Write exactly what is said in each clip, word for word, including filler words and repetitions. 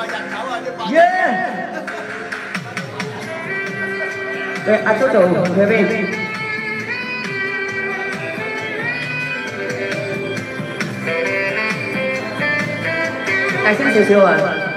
Yeah. 對，阿周做佢邊？大聲少少啊！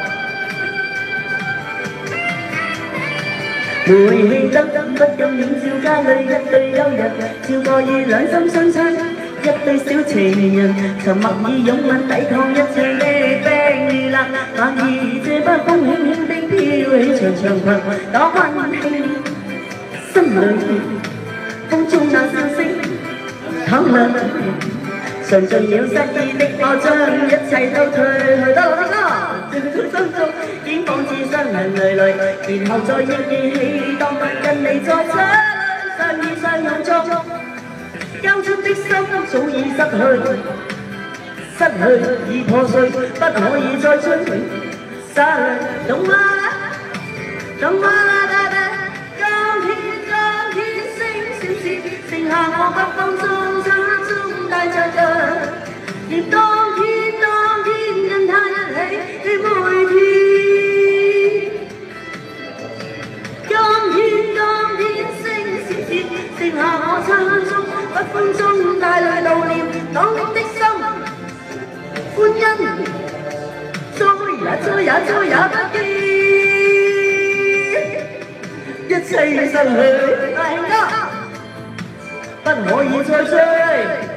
煤氣燈不禁映照街裏一對幽人，照過與兩心相親，一對小情人，沉默以擁吻抵抗一場的冰與冷，反而這北風輕輕地飄起長長裙，多溫馨。 心裏風中那笑聲淌亮，嘗盡了失意的我，將一切都退去。得啦得啦，心中竟仿似傷痕累累，然後再憶起當日跟你在這裏相依相擁中，交出的心早已失去，失去已破碎，不可以再追，失去懂嗎？懂嗎？ 剩下我北風中心中帶着人，連當天當天跟他一起的每天，當天當天星閃閃，剩下我心中北風中帶來悼念當的心，歡欣，追也追也追也不見，一切已失去，大家。 不可以再追。